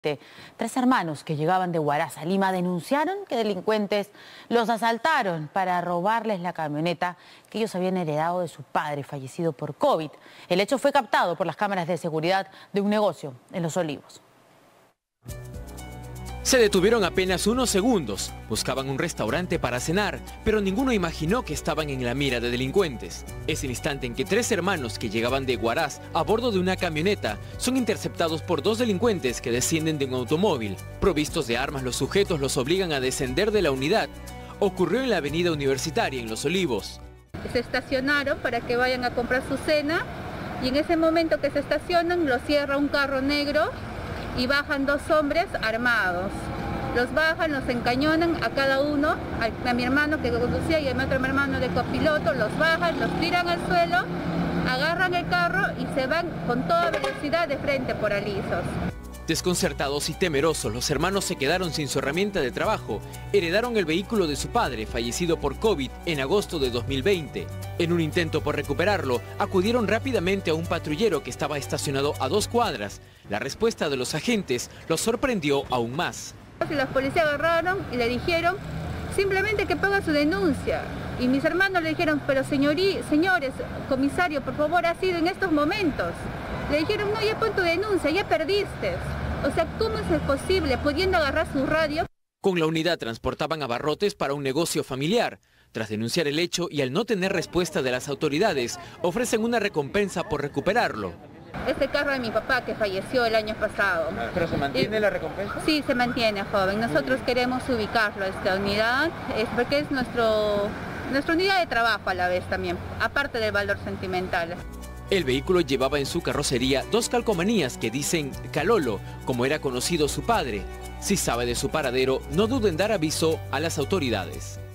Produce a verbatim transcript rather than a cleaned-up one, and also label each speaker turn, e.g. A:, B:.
A: Tres hermanos que llegaban de Huaraz a Lima denunciaron que delincuentes los asaltaron para robarles la camioneta que ellos habían heredado de su padre fallecido por COVID. El hecho fue captado por las cámaras de seguridad de un negocio en Los Olivos.
B: Se detuvieron apenas unos segundos, buscaban un restaurante para cenar, pero ninguno imaginó que estaban en la mira de delincuentes. Es el instante en que tres hermanos que llegaban de Huaraz a bordo de una camioneta son interceptados por dos delincuentes que descienden de un automóvil. Provistos de armas, los sujetos los obligan a descender de la unidad. Ocurrió en la avenida Universitaria, en Los Olivos.
C: Se estacionaron para que vayan a comprar su cena y en ese momento que se estacionan lo cierra un carro negro y bajan dos hombres armados. Los bajan, los encañonan a cada uno, a, a mi hermano que conducía y a mi otro hermano de copiloto, los bajan, los tiran al suelo, agarran el carro y se van con toda velocidad de frente por Alisos.
B: Desconcertados y temerosos, los hermanos se quedaron sin su herramienta de trabajo. Heredaron el vehículo de su padre, fallecido por COVID en agosto de dos mil veinte. En un intento por recuperarlo, acudieron rápidamente a un patrullero que estaba estacionado a dos cuadras. La respuesta de los agentes los sorprendió aún más.
C: Los policías agarraron y le dijeron simplemente que ponga su denuncia. Y mis hermanos le dijeron, pero señorí, señores, comisario, por favor, ha sido en estos momentos. Le dijeron, no, ya pon tu denuncia, ya perdiste. O sea, ¿cómo es posible pudiendo agarrar su radio?
B: Con la unidad transportaban abarrotes para un negocio familiar. Tras denunciar el hecho y al no tener respuesta de las autoridades, ofrecen una recompensa por recuperarlo.
C: Este carro de mi papá que falleció el año pasado.
D: ¿Pero se mantiene
C: y,
D: la recompensa?
C: Sí, se mantiene, joven. Nosotros queremos ubicarlo, esta unidad, es porque es nuestro, nuestra unidad de trabajo a la vez también, aparte del valor sentimental.
B: El vehículo llevaba en su carrocería dos calcomanías que dicen Calolo, como era conocido su padre. Si sabe de su paradero, no duden en dar aviso a las autoridades.